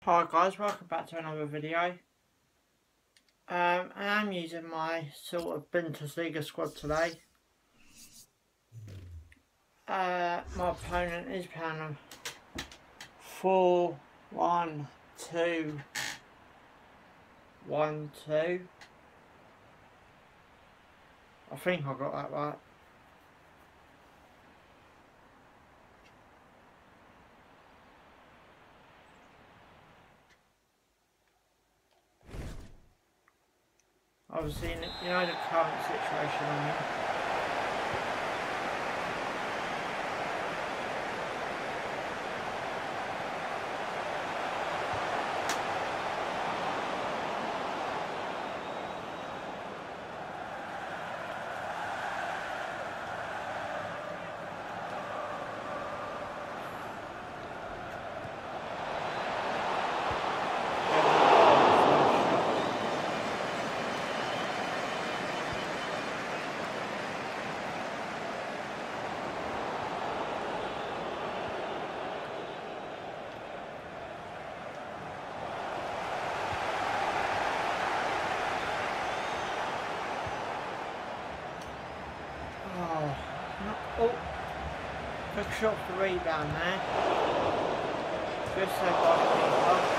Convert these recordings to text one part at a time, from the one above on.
Hi guys, welcome back to another video. I am using my sort of Bundesliga squad today. My opponent is playing 4-1-2-1-2. I think I got that right. Obviously, you know the current situation I'm in. Oh, good shot for the rebound there. Good save by the keeper.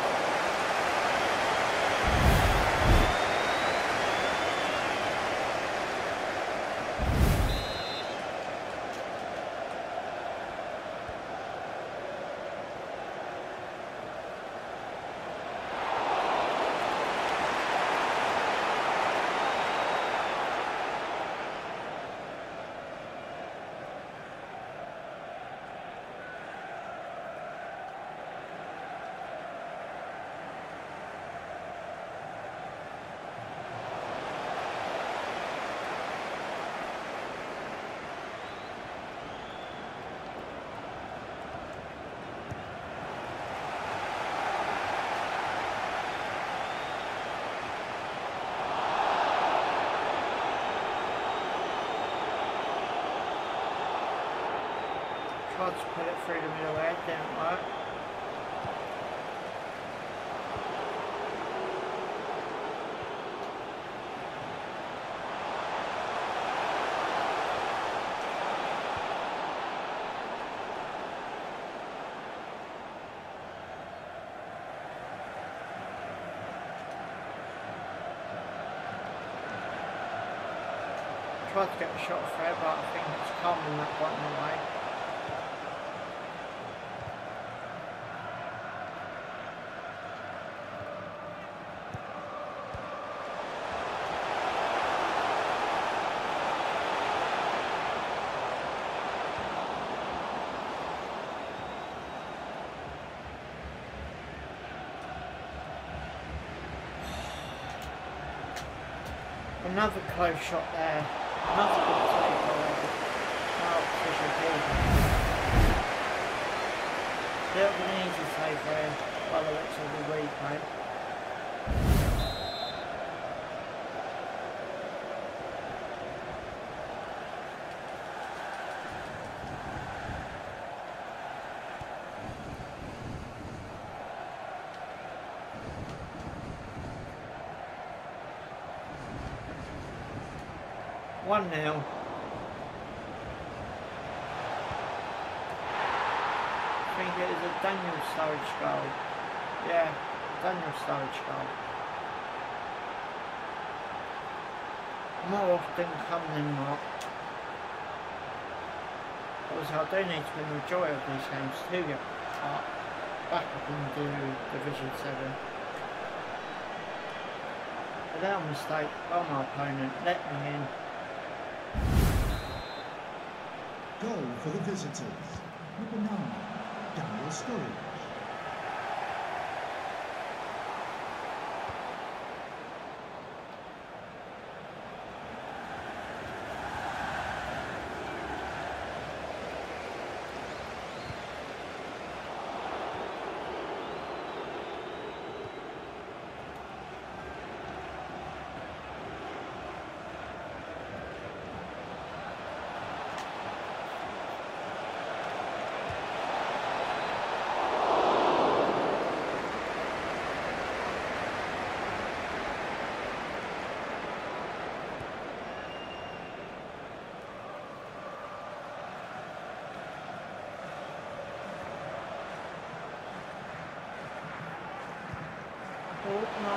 Tried to put it through the middle there, didn't work. Tried to get the shot through, but I think it's come in that bottom away. Another close shot there. Another good take already. Now opposition keeper. Bit of an easy save there by the looks of the replay. 1-0. I think it is a Daniel Sturridge goal. Yeah, Daniel Sturridge goal. More often come than not. Because I do need to win the majority of these games to get back up into Division 7. Without mistake by my opponent, let me in. Goal for the visitors. Number 9, Daniel Sturridge. Oh no.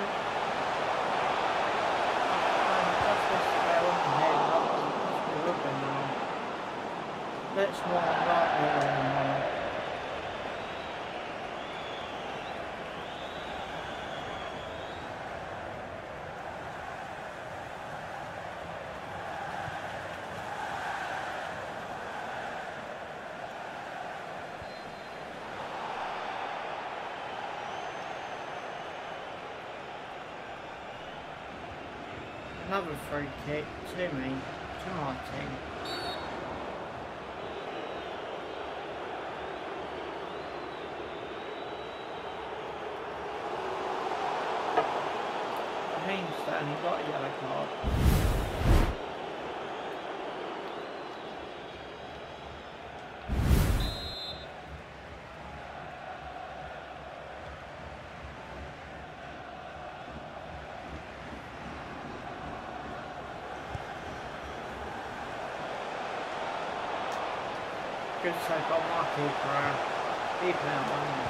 That's this spell on the head, that's the rubber now. Let's more right there now. Another free kick to me, to my team. Hainston, he got a yellow card. Good save on my keeper. He playing one.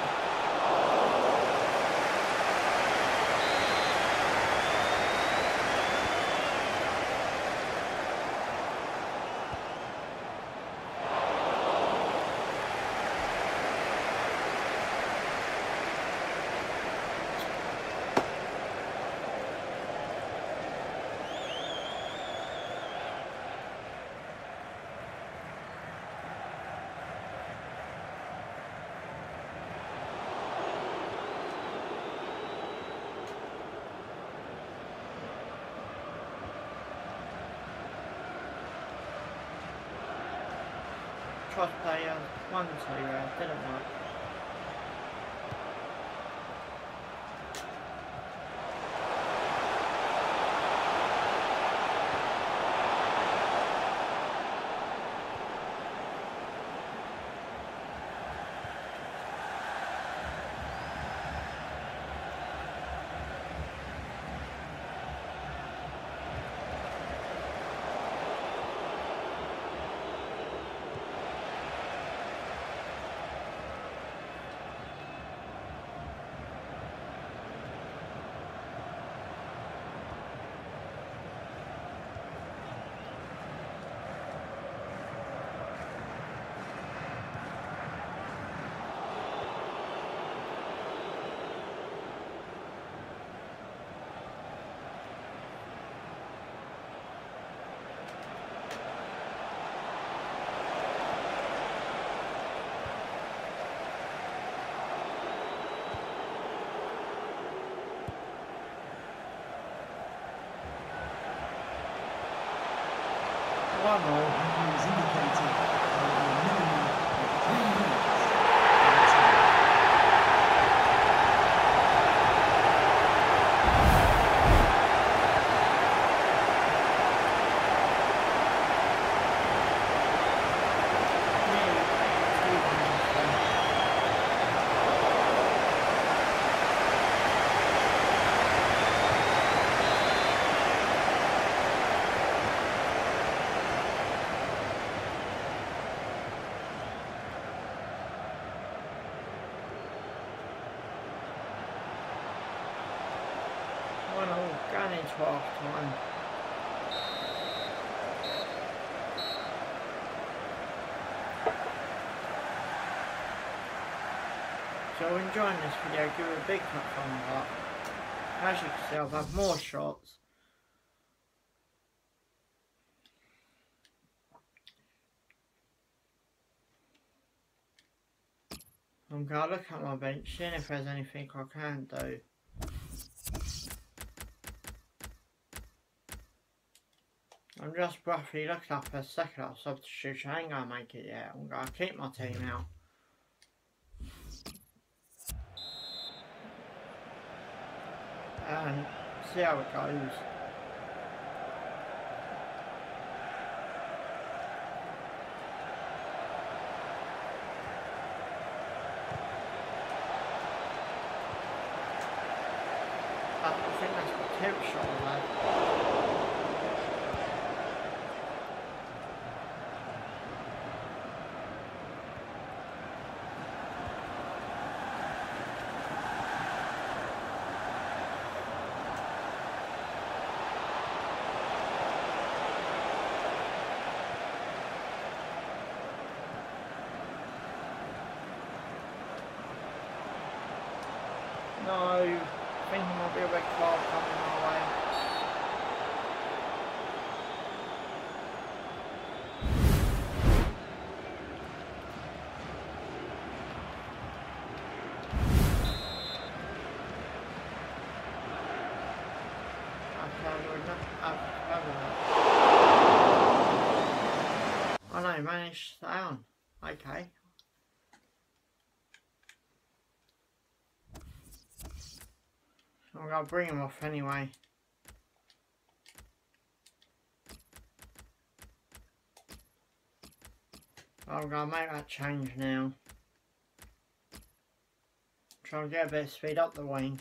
Tried to play 1-2, didn't work. One all. Referee has indicated there will be a minimum of 3 minutes. Going into half time. So enjoying this video, give it a big thumbs up. As you can see, I've had more shots. I'm going to look at my bench, seeing if there's anything I can do. I'm just roughly looking up a second up substitution. I ain't going to make it yet. I'm going to keep my team out. And see how it goes. I think that's the tip shot of that. No, I think there might be a red card coming our way. Oh no, managed to stay on. Okay. I'm gonna bring him off anyway. I'm gonna make that change now. Try and get a bit of speed up the wing.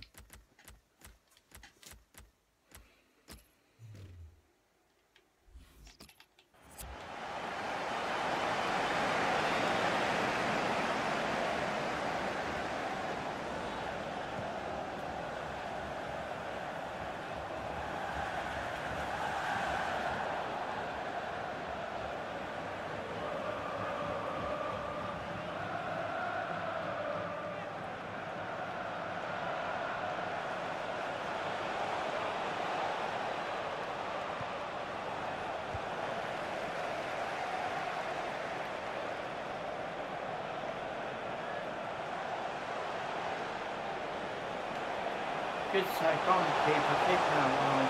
Good take on, keeper, keeping that wide.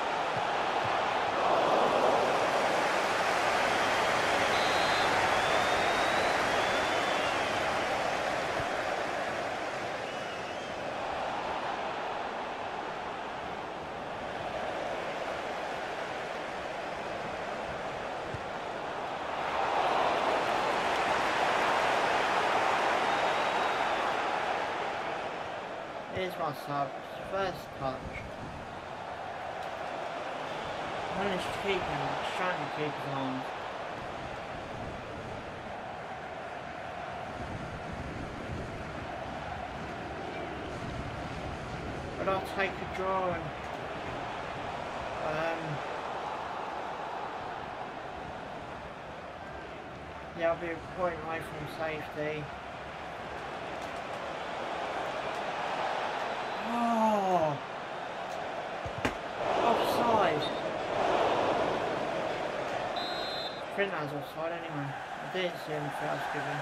Here's my sub, first touch. Managed to keep him, trying to keep his arms. But I'll take a draw and yeah, I'll be a point away from safety. Oh, offside. I think that was offside anyway. I didn't see anything else given.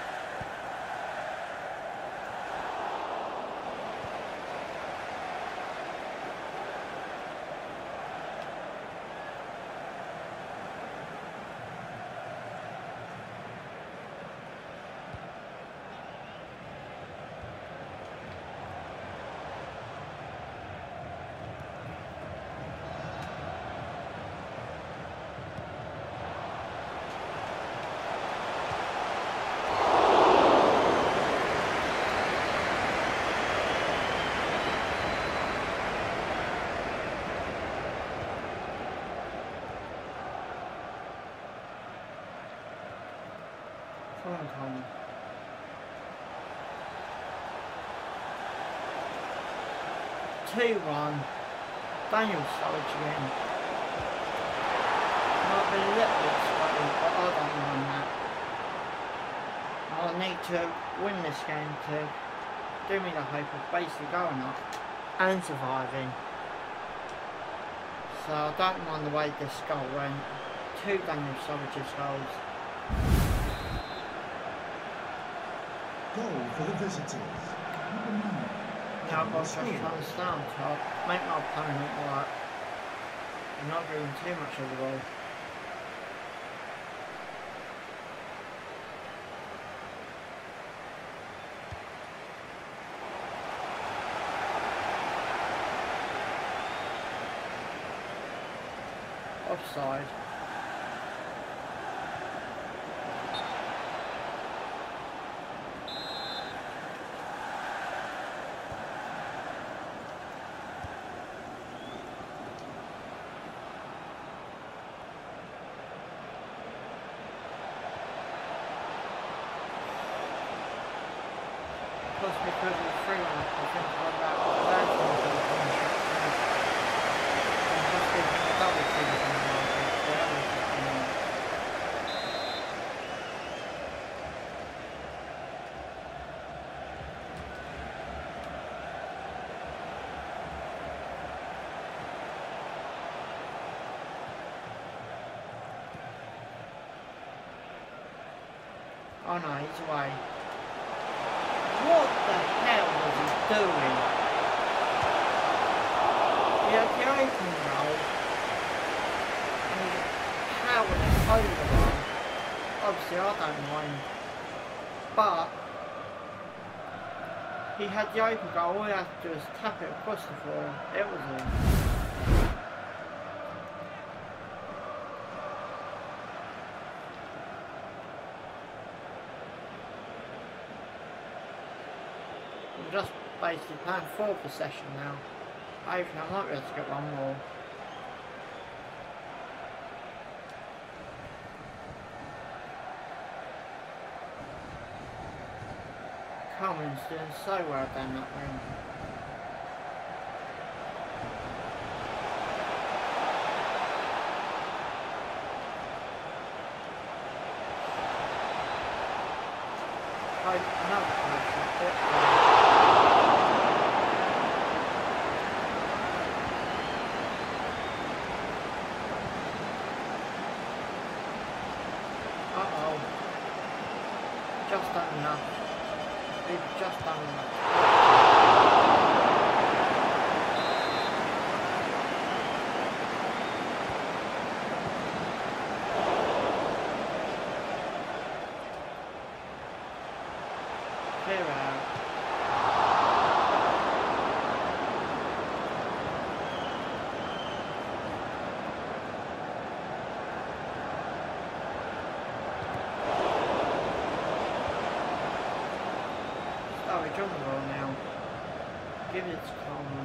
Come on, Tom. Two-one. Daniel Sturridge again. Might be a little bit slow, but I don't mind that. I need to win this game to do me the hope of basically going up and surviving. So I don't mind the way this goal went. Two Daniel Sturridge's goals. Goal for the visitors. Number 9. Now I've got to stand top, make my opponent work. I'm not doing too much of the ball. Offside. Plus because of the free run, I think I'm about 13 for the contract. I'm just giving a double figure in the market there. Oh no, he's away. What the hell was he doing? He had the open goal and he powered it over one. Obviously I don't mind, but he had the open goal, all he had to do was tap it across the floor. It was in. I'm just basically playing 4 possession now. Hopefully I might be able to get one more. Coleman's doing so well down that wing. Another close shot. Just done enough. We've just done enough. Clear out. On the ball now. Give it to Coleman.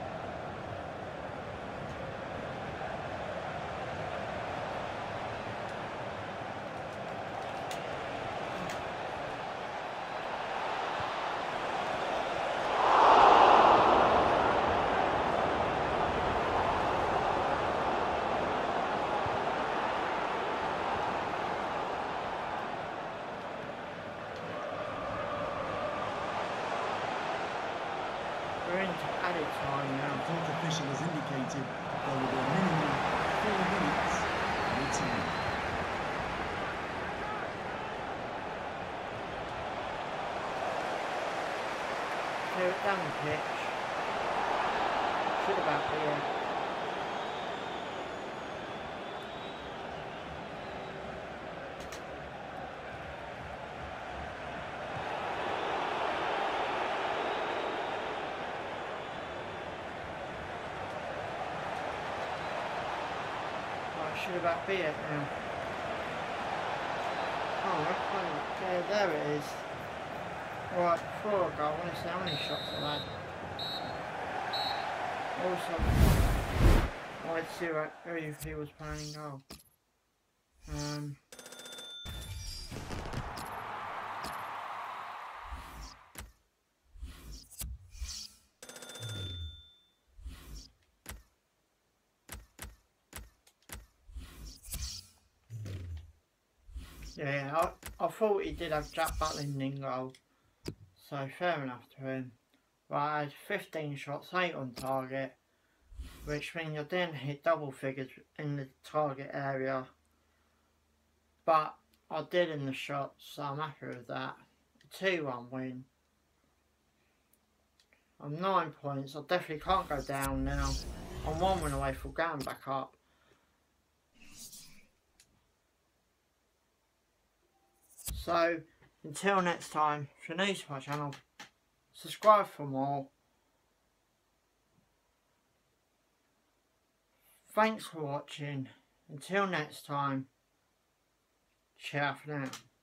We're into added time now. The court official has indicated there will be a minimum of 4 minutes added time. Clear it down the pitch. Should about be it. Should about be it now. Oh, okay, there it is. Right, before I go, I want to see how many shots I've had. Also, I wanted to see if he was playing goal. Yeah, I thought he did have Jack Butland in goal, so fair enough to him. But I had 15 shots, 8 on target, which means I didn't hit double figures in the target area. But I did in the shots, so I'm happy with that. A 2-1 win. I'm 9 points, I definitely can't go down now. I'm 1 win away from going back up. So, until next time, if you're new to my channel, subscribe for more. Thanks for watching. Until next time, ciao for now.